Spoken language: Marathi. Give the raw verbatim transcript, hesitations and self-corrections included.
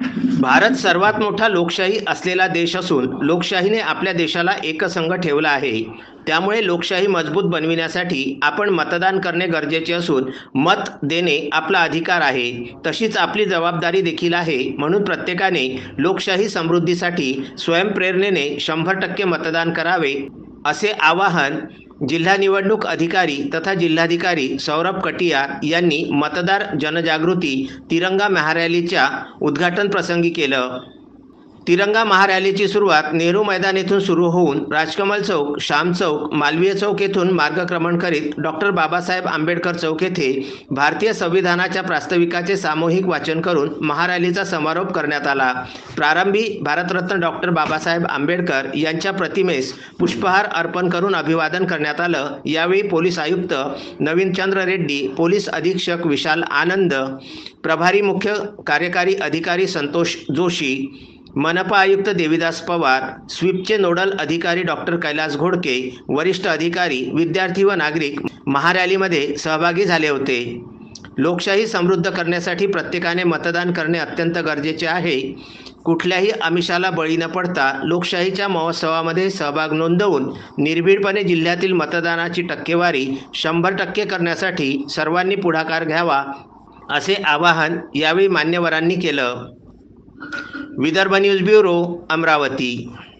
भारत सर्वात मोठा लोकशाही असलेला देश असून लोकशाहीने आपल्या देशाला एकसंघ ठेवला आहे. त्यामुळे लोकशाही मजबूत बनविण्यासाठी आपण मतदान करणे गरजेचे असून मत देणे आपला अधिकार आहे. तशीच आपली जबाबदारी देखील आहे. म्हणून प्रत्येकाने लोकशाही समृद्धीसाठी स्वयंप्रेरणेने शंभर टक्के मतदान करावे, असे आवाहन जिल्हा निवडणूक अधिकारी तथा जिल्हाधिकारी सौरभ कटियार यांनी मतदार जनजागृती तिरंगा महारॅलीच्या उद्घाटन प्रसंगी केलं. तिरंगा महारॅलीची सुरुवात नेहरू मैदान येथून सुरू होऊन राजकमल चौक, श्याम चौक, मालवीय चौक येथून मार्गक्रमण करीत डॉक्टर बाबासाहेब आंबेडकर चौक येथे भारतीय संविधानाच्या प्रास्ताविकाचे सामूहिक वाचन करून महारॅलीचा समारोप करण्यात आला. प्रारंभी भारतरत्न डॉक्टर बाबासाहेब आंबेडकर यांच्या प्रतिमेस पुष्पहार अर्पण करून अभिवादन करण्यात आलं. यावेळी पोलीस आयुक्त नवीनचंद्र रेड्डी, पोलीस अधीक्षक विशाल आनंद, प्रभारी मुख्य कार्यकारी अधिकारी संतोष जोशी, मनपा आयुक्त देविदास पवार, स्वीपचे नोडल अधिकारी डॉक्टर कैलास घोडके, वरिष्ठ अधिकारी, विद्यार्थी व नागरिक महारॅलीमध्ये सहभागी झाले होते. लोकशाही समृद्ध करण्यासाठी प्रत्येकाने मतदान करणे अत्यंत गरजेचे आहे. कुठल्याही आमिषाला बळी न पडता लोकशाहीच्या महोत्सवामध्ये सहभाग नोंदवून निर्भीडपणे जिल्ह्यातील मतदानाची टक्केवारी शंभर टक्के करण्यासाठी सर्वांनी पुढाकार घ्यावा, असे आवाहन यावेळी मान्यवरांनी केलं. Vidarbha news bureau, Amravati.